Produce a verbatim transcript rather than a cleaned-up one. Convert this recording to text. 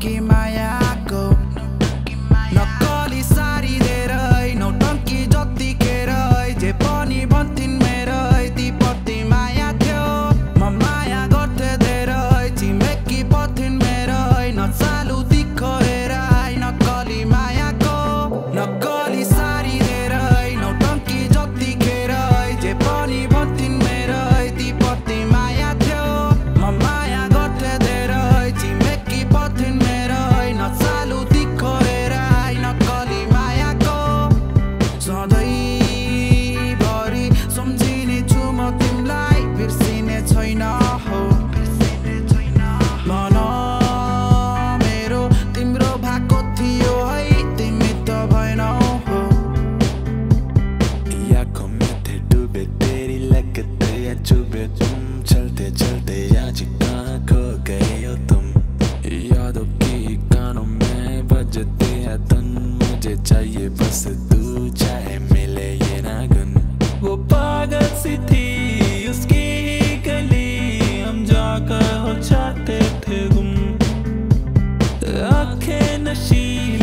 नौटंकी मायाको नक्कली सारी धेरै नौटंकी जतिखेरै जे पनि भन्थिन् मेरै ती प्रति माया थियो म माया गर्थे धेरै छिमेकी पथिन् मेरै नचालु दिखो हेराइ नक्कली मायाको नक्कली सारी धेरै नौटंकी जतिखेरै जे पनि भन्थिन् मेरै ती प्रति माया थियो म माया गर्थे धेरै छिमेकी पथिन् मेरै नचालु दिखो हेराइ नक्कली मायाको सधैँभरि सम्झिने छु म तिमीलाई बिर्सिने छैन हो मन मेरो तिम्रो भएको थियो है तिमी त भएनौ हो आँखों में थे डूबे तेरी लगते या चुभे तुम चलते चलते आज कहाँ खो गए हो तुम यादों की कानों में बजते हैं धुन मुझे चाहिए बस तू चाहे मिले ये ना गुन वो पागल सी थी उसकी ही गली हम जाकर हो जाते थे गुम आंखें नशीली